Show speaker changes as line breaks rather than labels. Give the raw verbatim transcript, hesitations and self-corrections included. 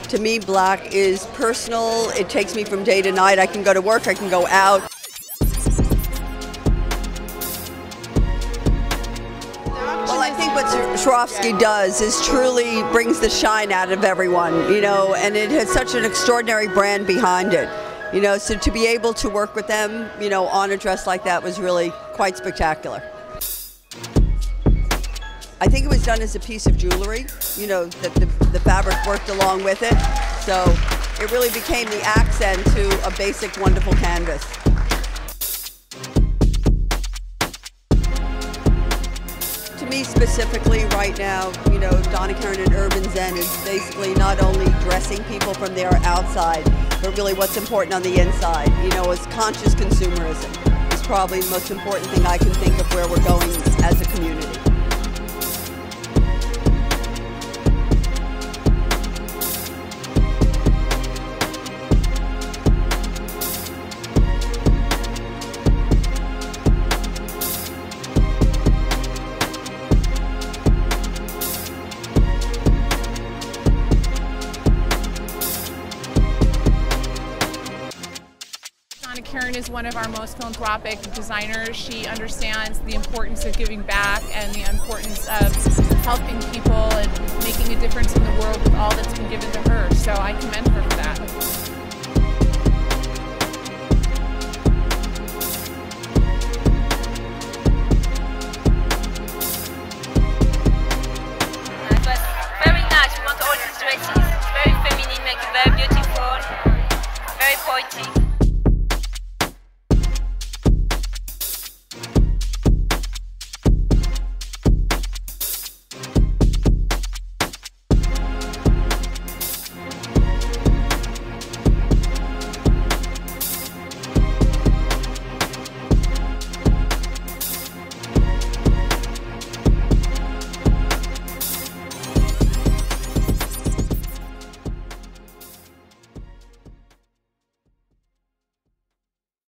To me, black is personal. It takes me from day to night. I can go to work, I can go out. Well, I think what Swarovski does is truly brings the shine out of everyone, you know, and it has such an extraordinary brand behind it. You know, so to be able to work with them, you know, on a dress like that was really quite spectacular. I think it was done as a piece of jewelry, you know, that the, the fabric worked along with it. So it really became the accent to a basic, wonderful canvas. To me specifically right now, you know, Donna Karan and Urban Zen is basically not only dressing people from their outside, but really what's important on the inside. You know, it's conscious consumerism. It's probably the most important thing I can think of where we're going as a community.
Donna Karan is one of our most philanthropic designers. She understands the importance of giving back and the importance of helping people and making a difference in the world with all that's been given to her. So I commend her for that.
It was very nice. We want all these dresses. It's very feminine, like very beautiful, very poetic.